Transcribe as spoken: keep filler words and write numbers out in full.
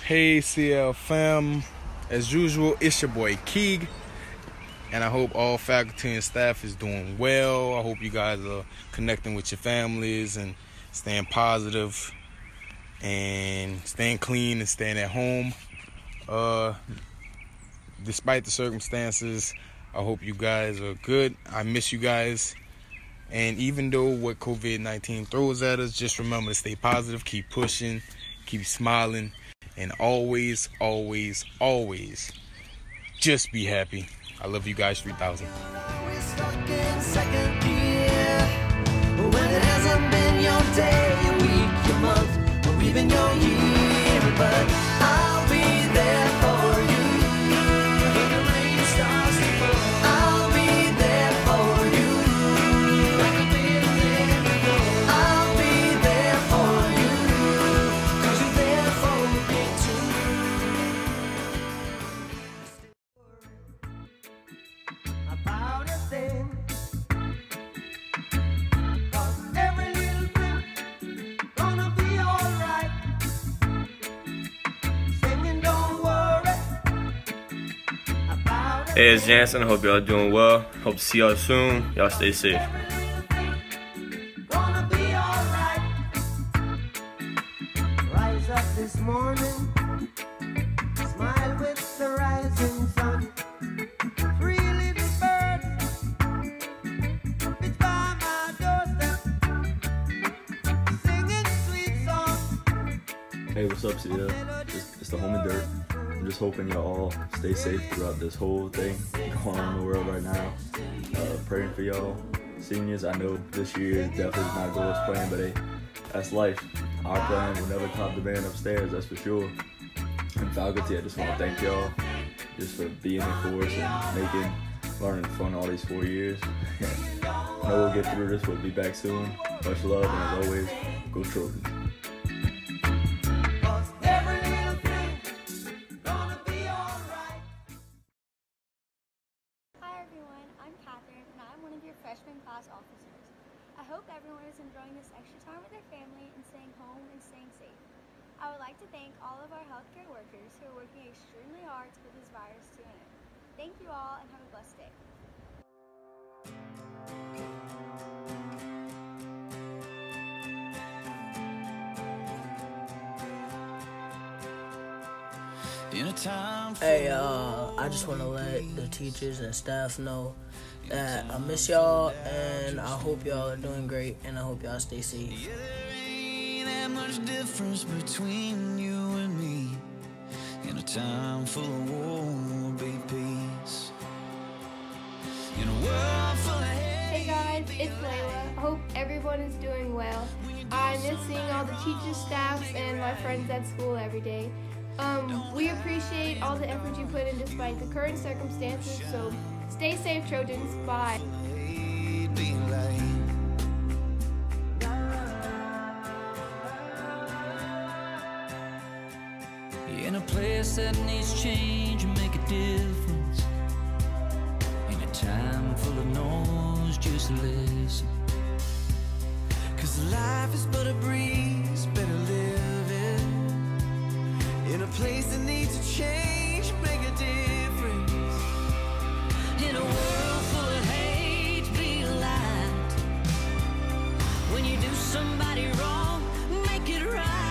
Hey C L fam, as usual, it's your boy Keeg, and I hope all faculty and staff is doing well. I hope you guys are connecting with your families and staying positive and staying clean and staying at home. Uh, despite the circumstances, I hope you guys are good. I miss you guys. And even though what COVID nineteen throws at us, just remember to stay positive, keep pushing, keep smiling, and always, always, always just be happy. I love you guys three thousand. We're stuck in second gear. When it hasn't been your day, your week, your month, or even your year. But I'll be there for you. When the rain starts to fall, I'll be there for you. Like I've been there before. I'll be there for you. Cause you're there for me too. About a thing. Cause every little thing gonna be alright. Singing, don't worry about it. Hey, it's Jansen. I hope y'all doing well. Hope to see y'all soon. Y'all stay safe. Every little thing gonna be alright. Rise up this morning, smile with the rising sun. Three little birds, it's by my doorstep, singing sweet songs. Hey, what's up, C L? It's, it's the homie Dirt. I'm just hoping y'all all stay safe throughout this whole thing going on in the world right now. Uh, praying for y'all. Seniors, I know this year is definitely not going as planned, but hey, that's life. Our plan will never top the band upstairs, that's for sure. And faculty, I just want to thank y'all just for being there for us and making learning fun all these four years. I know we'll get through this, we'll be back soon. Much love, and as always, go Trojans. Cause every little thing gonna be alright. Hi everyone, I'm Catherine and I'm one of your freshman class officers. I hope everyone is enjoying this extra time with their family and staying home and staying safe. I would like to thank all of our healthcare workers who are working extremely hard to put this virus to an end. Thank you all and have a blessed day. Hey, uh, I just want to let the teachers and staff know that I miss y'all, and I hope y'all are doing great, and I hope y'all stay safe. There ain't that much difference between you and me. In a time full of war, be peace. In a world full of hate. Hey guys, it's Layla. I hope everyone is doing well. I miss seeing all the teachers, staffs, and my friends at school every day. Um, we appreciate all the effort you put in despite the current circumstances, so stay safe, Trojans. Bye. Be like. In a place that needs change and make a difference. In a time full of noise, just listen. Cause life is but a breeze, better live it. In a place that needs a change, make a difference. In a world full of hate, be a light. When you do somebody wrong, make it right.